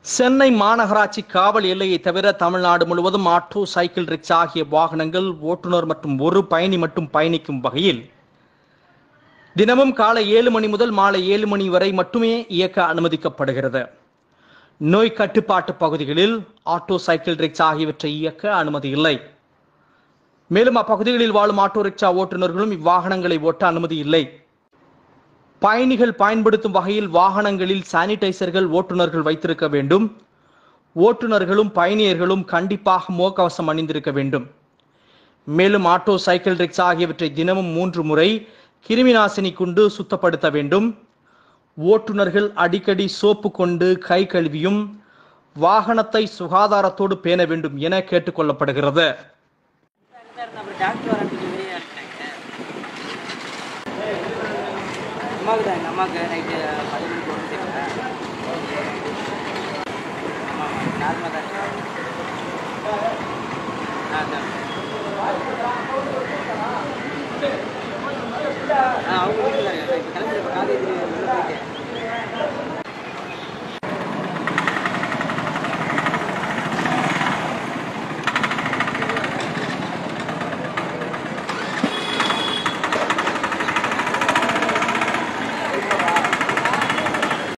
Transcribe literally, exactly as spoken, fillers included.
சென்னை மாநகராட்சி காவல் எல்லையை தவிர தமிழ்நாடு முழுவதும் ஆட்டோ, சைக்கிள், ரிக்ஷா ஆகிய வாகனங்கள் ஓட்டுநர் மற்றும் ஒரு பயணி மட்டும் பயணிக்கும் வகையில் தினமும் காலை ஏழு மணி முதல் மாலை ஏழு மணி வரை மட்டுமே இயக்க அனுமதிக்கப்படுகிறது. நோய் கட்டுப்பாட்டு பகுதிகளில் ஆட்டோ, சைக்கிள், ரிக்ஷா ஆகியவற்றை இயக்க அனுமதி இல்லை. மேலும் அப்பகுதிகளில் வாழும் ஆட்டோ, ரிக்ஷா ஓட்டுநர்களும் இவ்வாகனங்களை ஓட்ட அனுமதி இல்லை. பயணிகள் பயன்படுத்தும் வகையில் வாகனங்களில் சானிடைசர்கள் ஓட்டுநர்கள் வைத்திருக்க வேண்டும். ஓட்டுநர்களும் பயணியர்களும் கண்டிப்பாக முகக்கவசம் அணிந்திருக்க வேண்டும். மேலும் ஆட்டோ, சைக்கிள், ரிக்ஷா ஆகியவற்றை தினமும் மூன்று முறை கிருமிநாசினி கொண்டு சுத்தப்படுத்த வேண்டும். ஓட்டுநர்கள் அடிக்கடி சோப்பு கொண்டு கை கழுவியும் வாகனத்தை சுகாதாரத்தோடு பேண வேண்டும் என கேட்டுக் கொள்ளப்படுகிறது. அம்மாவுக்கு தான் எங்கள் அம்மாவுக்கு நைட்டு பத்து மணிக்கு ஒன்று சேர்க்குறேன். ஆமாம் நார்மலாக தான்